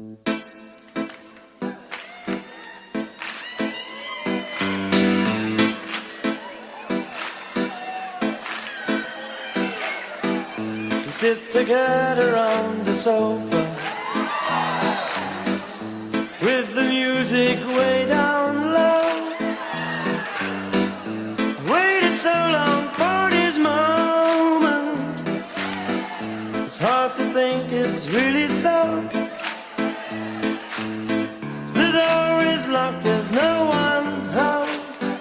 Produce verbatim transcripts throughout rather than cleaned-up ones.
We sit together on the sofa with the music way down low. I waited so long for this moment. It's hard to think it's really so. The door is locked, there's no one home.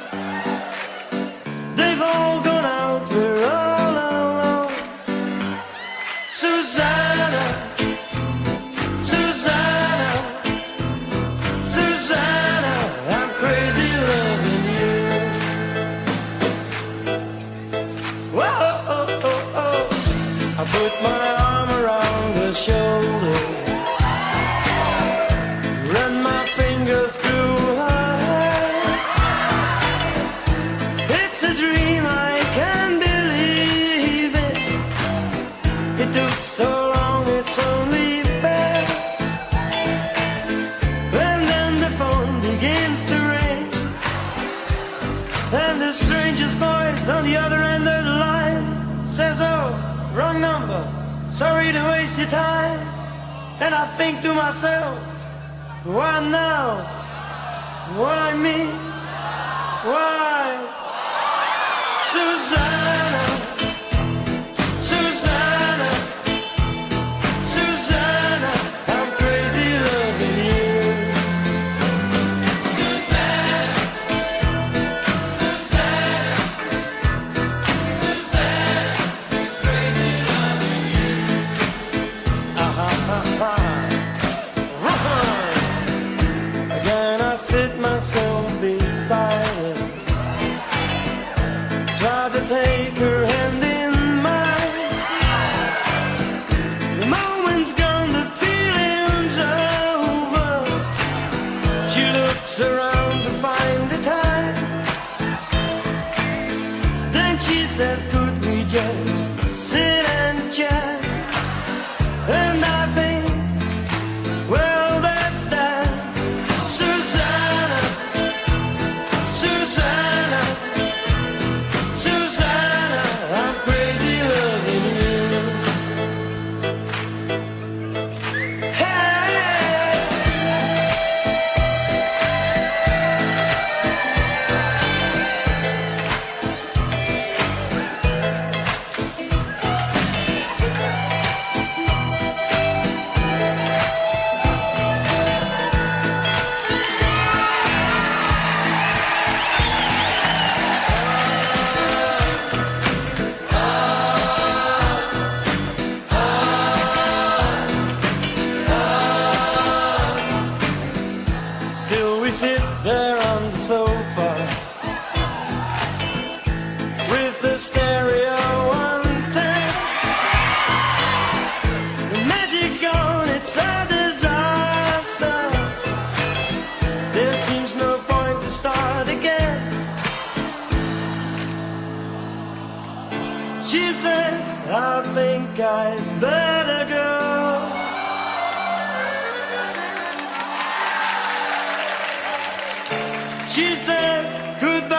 They've all gone out, we're all alone. Susanna, Susanna, Susanna, I'm crazy loving you. Whoa, oh, oh, oh. I put my arm around her shoulder, run my fingers through her hair. It's a dream, I can't believe it. It took so long, it's only fair. And then the phone begins to ring, and the strangest voice on the other end of the line says, oh, wrong number, sorry to waste your time. And I think to myself, why now? Why me? Why? Susanna, Susanna, Susanna, I'm crazy loving you. Susanna, Susanna, Susanna, it's crazy loving you. Ah, ah, ah, ah. Again I sit myself beside her, try to take her hand in mine. The moment's gone, the feeling's over. She looks around to find the time. Then she says, could we just sit and chat? And I think, well, that's that. Susanna, Susanna, Susanna, I'm crazy loving you. Hey. Still we sit there on the sofa with the stereo on ten. The magic's gone, it's a disaster. There seems no point to start again. She says, I think I'd better go. She says, could